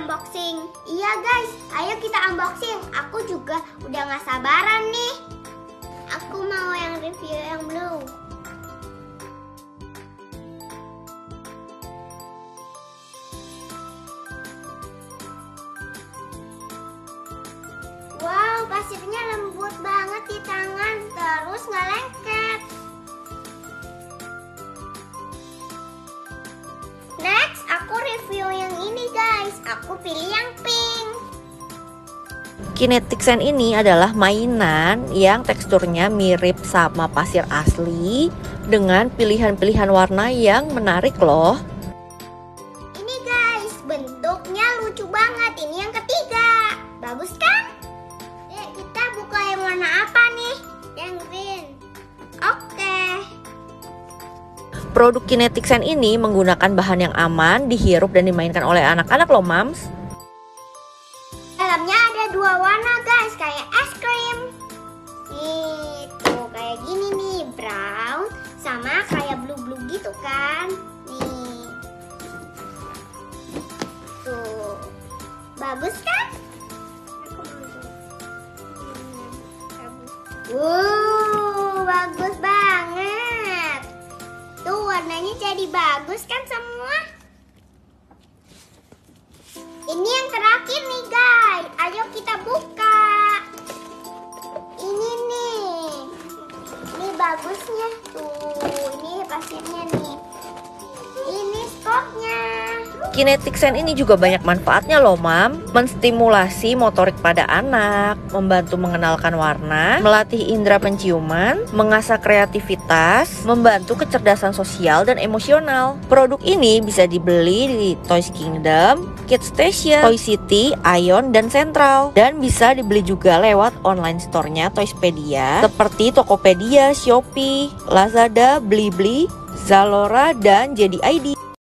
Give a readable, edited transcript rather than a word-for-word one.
unboxing. Iya guys, ayo kita unboxing. Aku juga udah gak sabaran nih. Aku mau yang review yang blue. Wow, pasirnya lembut banget di tangan, terus gak lengket. Next, aku review yang ini guys. Aku pilih yang pink. Kinetic Sand ini adalah mainan yang teksturnya mirip sama pasir asli dengan pilihan-pilihan warna yang menarik loh. Ini guys, bentuknya lucu banget. Ini yang ketiga. Bagus kan? Kita buka yang warna apa nih? Yang green. Oke. Produk Kinetic Sand ini menggunakan bahan yang aman, dihirup dan dimainkan oleh anak-anak loh mams. Dalamnya ada dua warna guys, kayak es krim. Nih, tuh kayak gini nih, brown sama kayak blue-blue gitu kan. Nih. Tuh. Bagus kan? Bagus banget. Tuh warnanya jadi bagus kan semua. Ini yang terakhir nih guys. Ayo kita buka. Ini nih. Ini bagusnya tuh. Ini pasirnya nih. Ini skopnya. Kinetic Sand ini juga banyak manfaatnya loh mam. Menstimulasi motorik pada anak, membantu mengenalkan warna, melatih indera penciuman, mengasah kreativitas, membantu kecerdasan sosial dan emosional. Produk ini bisa dibeli di Toys Kingdom, Kid Station, Toy City, Ion, dan Central. Dan bisa dibeli juga lewat online store-nya Toyspedia seperti Tokopedia, Shopee, Lazada, Blibli, Zalora, dan JD ID.